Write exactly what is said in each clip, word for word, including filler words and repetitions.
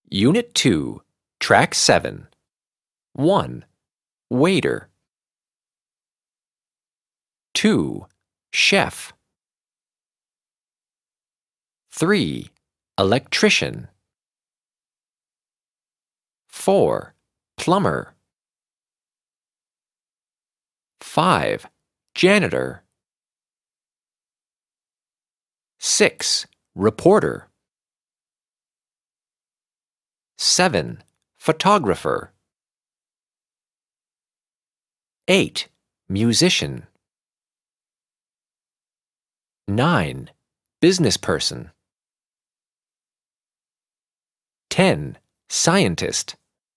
Unit two, Track seven. one. Waiter. two. Chef. three. Electrician. four. Plumber. five. Janitor. six. Reporter. seven. Photographer. eight. Musician. nine. Businessperson. ten. Scientist.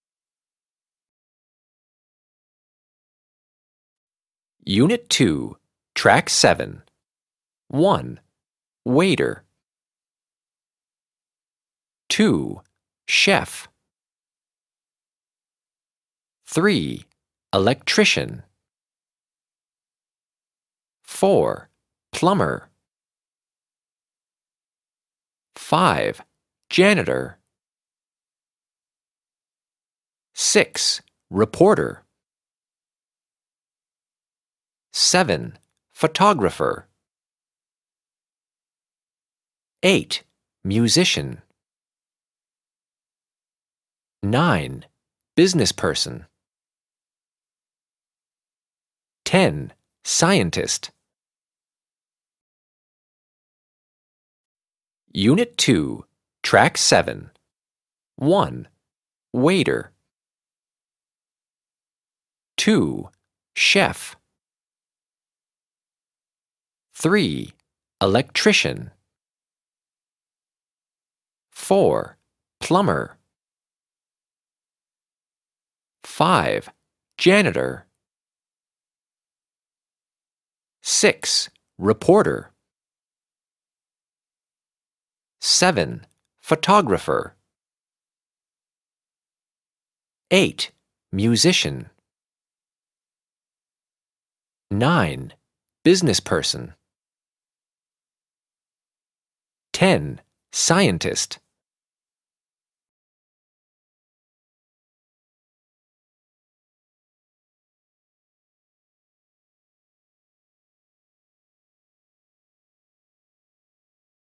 Unit two, Track seven. one. Waiter. two. Chef. three. Electrician. four. Plumber. five. Janitor. six. Reporter. seven. Photographer. eight. Musician. nine. Businessperson. ten. Scientist. Unit two, Track seven. one. Waiter. two. Chef. three. Electrician. four. Plumber. five. Janitor. six. Reporter. seven. Photographer. eight. Musician. nine. Businessperson. ten. Scientist.